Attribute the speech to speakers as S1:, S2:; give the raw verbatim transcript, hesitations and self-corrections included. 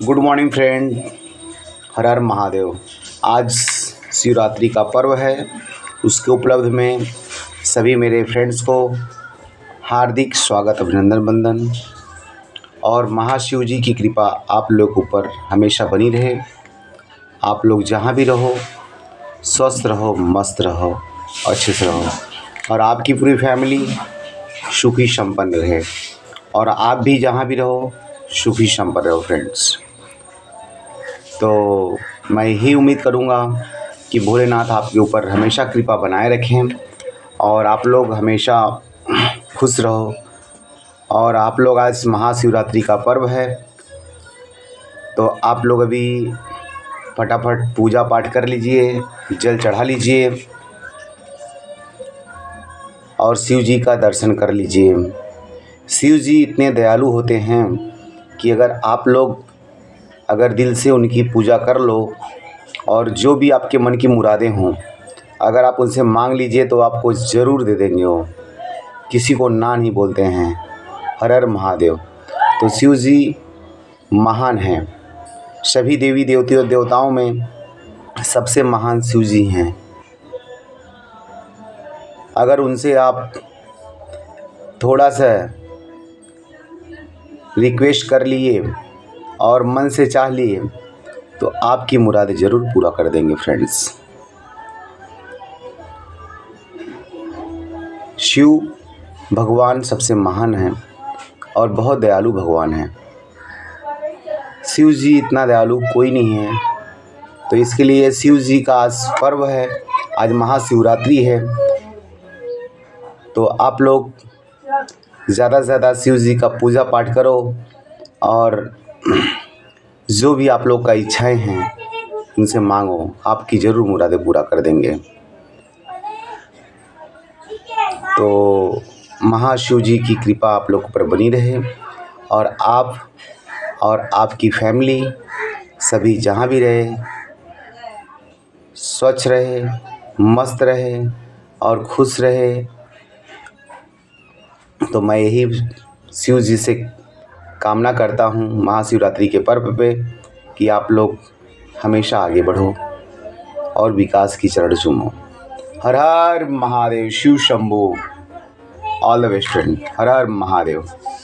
S1: Good morning friend. हर हर महादेव। आज शिवरात्रि का पर्व है, उसके उपलब्ध में सभी मेरे फ्रेंड्स को हार्दिक स्वागत, अभिनंदन, वंदन। और महाशिव जी की कृपा आप लोग ऊपर हमेशा बनी रहे। आप लोग जहाँ भी रहो स्वस्थ रहो, मस्त रहो, अच्छे से रहो और आपकी पूरी फैमिली सुखी संपन्न रहे और आप भी जहाँ भी रहो सुखी संपन्न रहो फ्रेंड्स। तो मैं यही उम्मीद करूँगा कि भोलेनाथ आपके ऊपर हमेशा कृपा बनाए रखें और आप लोग हमेशा खुश रहो। और आप लोग आज महाशिवरात्रि का पर्व है, तो आप लोग अभी फटाफट पूजा पाठ कर लीजिए, जल चढ़ा लीजिए और शिव जी का दर्शन कर लीजिए। शिव जी इतने दयालु होते हैं कि अगर आप लोग अगर दिल से उनकी पूजा कर लो और जो भी आपके मन की मुरादें हों, अगर आप उनसे मांग लीजिए तो आपको ज़रूर दे देंगे। वो किसी को ना नहीं बोलते हैं। हर हर महादेव। तो शिव जी महान हैं। सभी देवी देवतियों देवताओं में सबसे महान शिव जी हैं। अगर उनसे आप थोड़ा सा रिक्वेस्ट कर लिए और मन से चाह लिए तो आपकी मुरादें ज़रूर पूरा कर देंगे फ्रेंड्स। शिव भगवान सबसे महान हैं और बहुत दयालु भगवान हैं। शिव जी इतना दयालु कोई नहीं है। तो इसके लिए शिव जी का आज पर्व है, आज महाशिवरात्रि है। तो आप लोग ज़्यादा से ज़्यादा शिव जी का पूजा पाठ करो और जो भी आप लोग का इच्छाएं हैं उनसे मांगो, आपकी ज़रूर मुरादें पूरा कर देंगे। तो महाशिव जी की कृपा आप लोग पर बनी रहे और आप और आपकी फैमिली सभी जहाँ भी रहे स्वच्छ रहे, मस्त रहे और खुश रहे। तो मैं यही शिव जी से कामना करता हूँ महाशिवरात्रि के पर्व पे कि आप लोग हमेशा आगे बढ़ो और विकास की चरण चूमो। हर हर Mahadev. Shiv Shambho. All the best friend. हर हर महादेव।